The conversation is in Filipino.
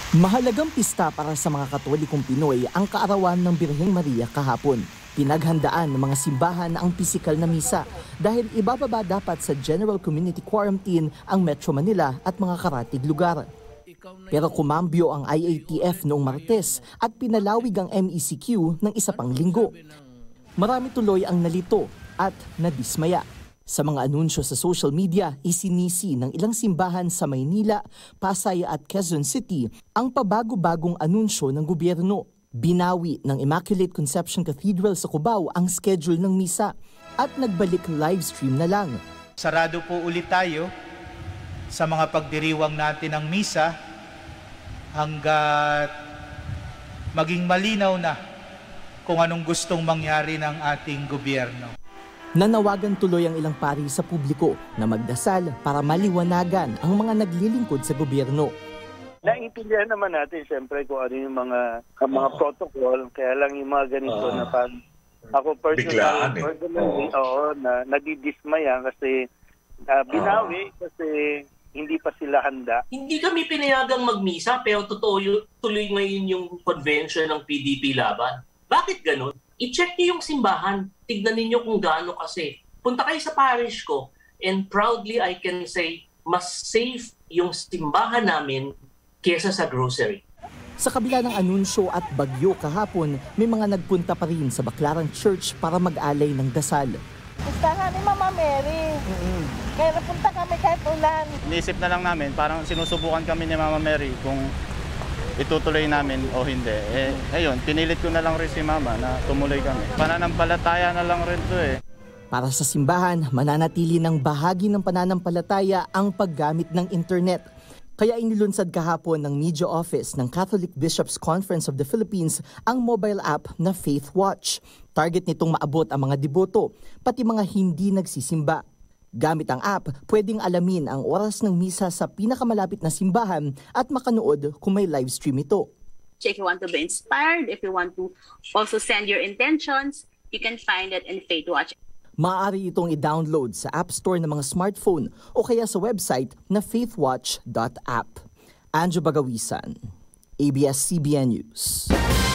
Mahalagang pista para sa mga Katolikong Pinoy ang kaarawan ng Birheng Maria kahapon. Pinaghandaan ng mga simbahan ang pisikal na misa dahil ibababa dapat sa General Community Quarantine ang Metro Manila at mga karatig lugar. Pero kumambyo ang IATF noong Martes at pinalawig ang MECQ ng isa pang linggo. Marami tuloy ang nalito at nadismaya. Sa mga anunsyo sa social media, isinisi ng ilang simbahan sa Maynila, Pasay at Quezon City ang pabago-bagong anunsyo ng gobyerno. Binawi ng Immaculate Conception Cathedral sa Cubao ang schedule ng misa at nagbalik livestream na lang. Sarado po ulit tayo sa mga pagdiriwang natin ng misa hanggat maging malinaw na kung anong gustong mangyari ng ating gobyerno. Nanawagan tuloy ang ilang pari sa publiko na magdasal para maliwanagan ang mga naglilingkod sa gobyerno. Naiintindihan naman natin siyempre kung ano yung mga protocol, kaya lang yung mga ganito na pag ako personally, na nadidismaya kasi binawi kasi hindi pa sila handa. Hindi kami pinayagang magmisa pero totoo tuloy ngayon yung convention ng PDP laban. Bakit ganun? I-check niyo yung simbahan. Tignan niyo kung gaano kasi. Punta kayo sa parish ko and proudly I can say mas safe yung simbahan namin kesa sa grocery. Sa kabila ng anunsyo at bagyo kahapon, may mga nagpunta pa rin sa Baclaran Church para mag-alay ng dasal. Gustahan ni Mama Mary. Kaya napunta kami kahit ulan. Iniisip na lang namin, parang sinusubukan kami ni Mama Mary kung itutuloy namin o hindi. Ayun, pinilit ko na lang rin si Mama na tumuloy kami. Pananampalataya na lang rin to eh. Para sa simbahan, mananatili ng bahagi ng pananampalataya ang paggamit ng internet. Kaya inilunsad kahapon ng Media Office ng Catholic Bishops Conference of the Philippines ang mobile app na Faith Watch. Target nitong maabot ang mga deboto, pati mga hindi nagsisimba. Gamit ang app, pwedeng alamin ang oras ng misa sa pinakamalapit na simbahan at makanood kung may live stream ito. If you want to be inspired, if you want to also send your intentions, you can find it in Faith Watch. Maaari itong i-download sa App Store ng mga smartphone o kaya sa website na faithwatch.app. Anjo Bagawisan, ABS-CBN News.